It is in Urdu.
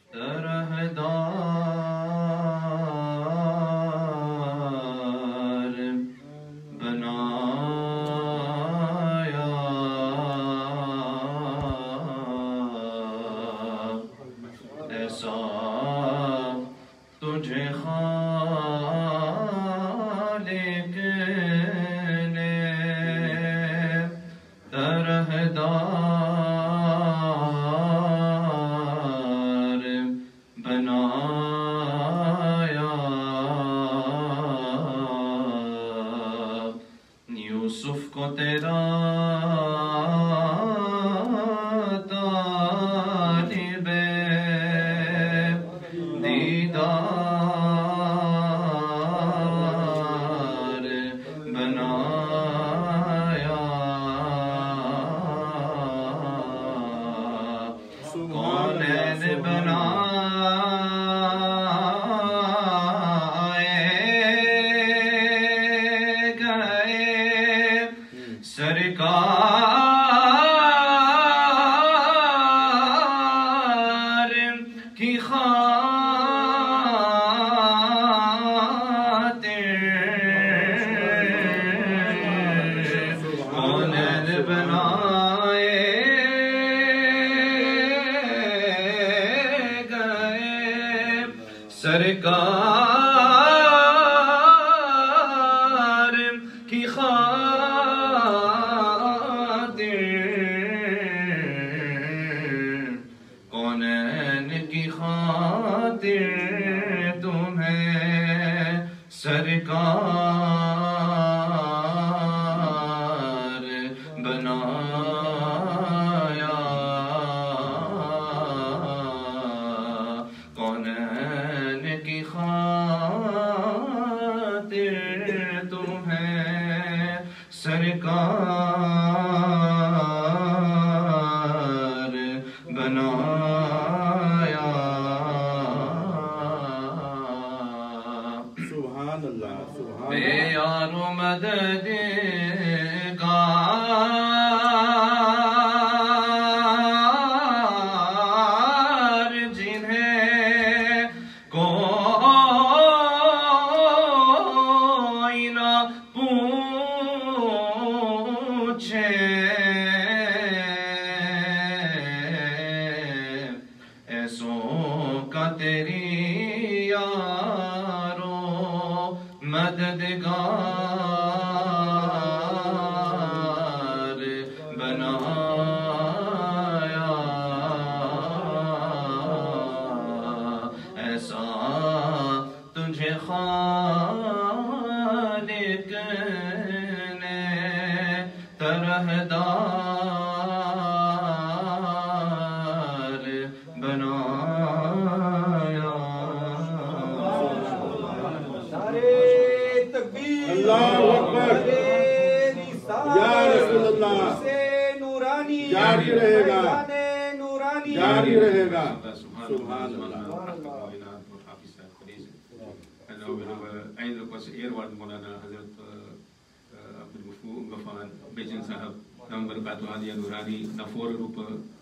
طرحدار بنایا ایسا تجھے خالق نے طرحدار بنایا یوسف کو تیرا طالب دیدار بنایا کونین بنائے گئے سرکار کی خاطر کونین بنائے گئے سرکار کی خاطر کونین کی خاطر تمہیں سرکار بنایا کونین کی خاطر تمہیں سرکار بنایا سبحان اللہ سبحان بے اللہ یار و مددگار جنہیں کوئی نہ پوچھے ایسوں کا تیری یارو مددگار بنایا ایسا تجھے خالق نے طرحدار بنایا اللہ اکبر یا رسول اللہ جاری رہے گا جاری رہے گا سبحان اللہ And now we have ein request Airward Maulana Hazrat Abdul Ghaffar Bejan Sahab Number Batu Hadiya Nurani Nafor Rupa